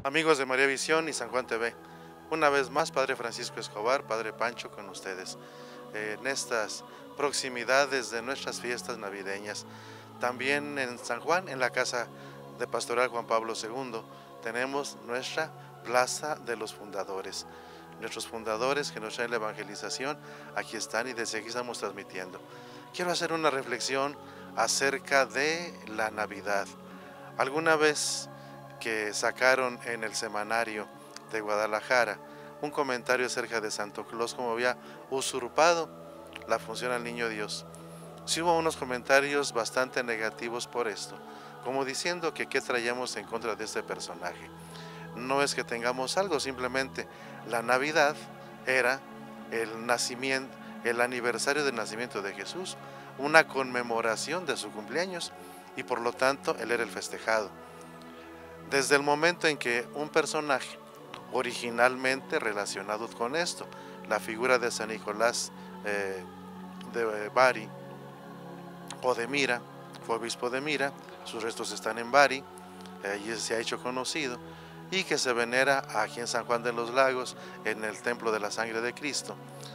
Amigos de María Visión y San Juan TV, una vez más Padre Francisco Escobar, Padre Pancho con ustedes, en estas proximidades de nuestras fiestas navideñas. También en San Juan, en la Casa de Pastoral Juan Pablo II, tenemos nuestra Plaza de los Fundadores. Nuestros fundadores que nos traen la evangelización, aquí están y desde aquí estamos transmitiendo. Quiero hacer una reflexión acerca de la Navidad. Alguna vez que sacaron en el semanario de Guadalajara un comentario acerca de Santo Claus, como había usurpado la función al Niño Dios. Sí hubo unos comentarios bastante negativos por esto, como diciendo que qué traíamos en contra de este personaje. No es que tengamos algo, simplemente la Navidad era el nacimiento, el aniversario del nacimiento de Jesús, una conmemoración de su cumpleaños, y por lo tanto él era el festejado. Desde el momento en que un personaje originalmente relacionado con esto, la figura de San Nicolás de Bari o de Mira, fue obispo de Mira, sus restos están en Bari, allí se ha hecho conocido, y que se venera aquí en San Juan de los Lagos, en el Templo de la Sangre de Cristo.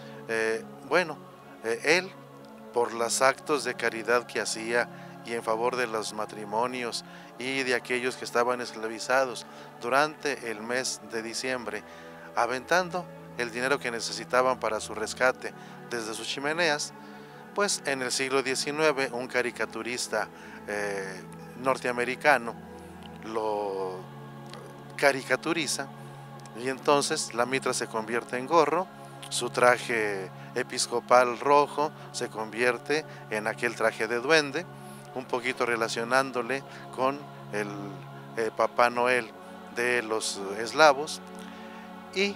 Él, por los actos de caridad que hacía y en favor de los matrimonios y de aquellos que estaban esclavizados durante el mes de diciembre, aventando el dinero que necesitaban para su rescate desde sus chimeneas, pues en el siglo XIX un caricaturista norteamericano lo caricaturiza y entonces la mitra se convierte en gorro, su traje episcopal rojo se convierte en aquel traje de duende, un poquito relacionándole con el Papá Noel de los eslavos, y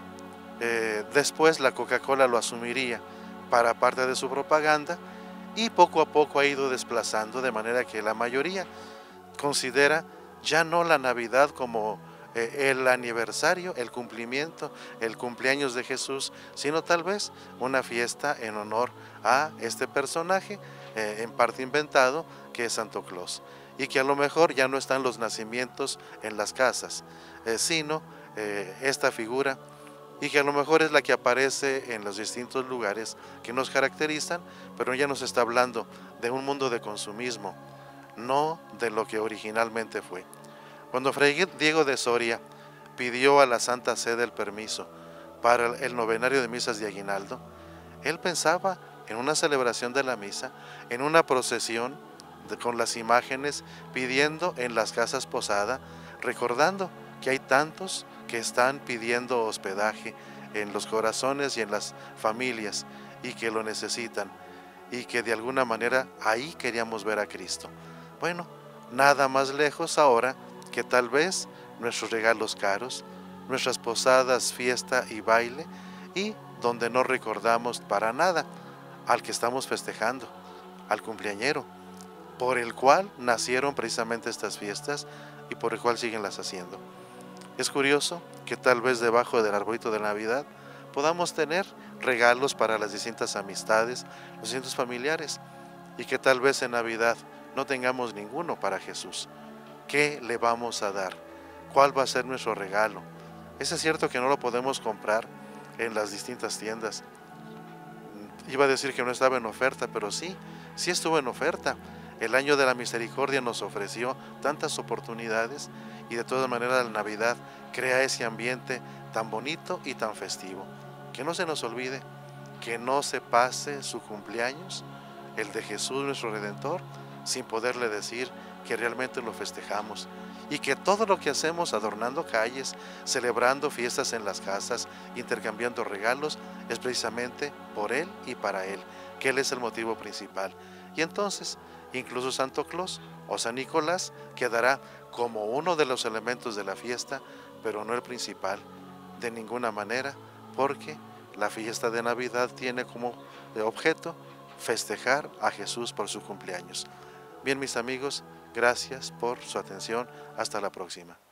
después la Coca-Cola lo asumiría para parte de su propaganda y poco a poco ha ido desplazando, de manera que la mayoría considera ya no la Navidad como el aniversario, el cumplimiento, el cumpleaños de Jesús, sino tal vez una fiesta en honor a este personaje, en parte inventado, que es Santo Claus, y que a lo mejor ya no están los nacimientos en las casas, sino esta figura, y que a lo mejor es la que aparece en los distintos lugares que nos caracterizan, pero ya nos está hablando de un mundo de consumismo, no de lo que originalmente fue. Cuando Fray Diego de Soria pidió a la Santa Sede el permiso para el novenario de misas de aguinaldo, él pensaba en una celebración de la misa, en una procesión con las imágenes, pidiendo en las casas posada, recordando que hay tantos que están pidiendo hospedaje en los corazones y en las familias y que lo necesitan, y que de alguna manera ahí queríamos ver a Cristo. Bueno, nada más lejos ahora que tal vez nuestros regalos caros, nuestras posadas, fiesta y baile, y donde no recordamos para nada al que estamos festejando, al cumpleañero, por el cual nacieron precisamente estas fiestas y por el cual siguen las haciendo. Es curioso que tal vez debajo del arbolito de Navidad podamos tener regalos para las distintas amistades, los distintos familiares, y que tal vez en Navidad no tengamos ninguno para Jesús. ¿Qué le vamos a dar? ¿Cuál va a ser nuestro regalo? Es cierto que no lo podemos comprar en las distintas tiendas. Iba a decir que no estaba en oferta, pero sí estuvo en oferta. El año de la misericordia nos ofreció tantas oportunidades, y de todas maneras la Navidad crea ese ambiente tan bonito y tan festivo. Que no se nos olvide, que no se pase su cumpleaños, el de Jesús nuestro Redentor, sin poderle decir que realmente lo festejamos, y que todo lo que hacemos adornando calles, celebrando fiestas en las casas, intercambiando regalos, es precisamente por Él y para Él, que Él es el motivo principal. Y entonces, incluso Santo Claus o San Nicolás quedará como uno de los elementos de la fiesta, pero no el principal, de ninguna manera, porque la fiesta de Navidad tiene como objeto festejar a Jesús por su cumpleaños. Bien, mis amigos, gracias por su atención. Hasta la próxima.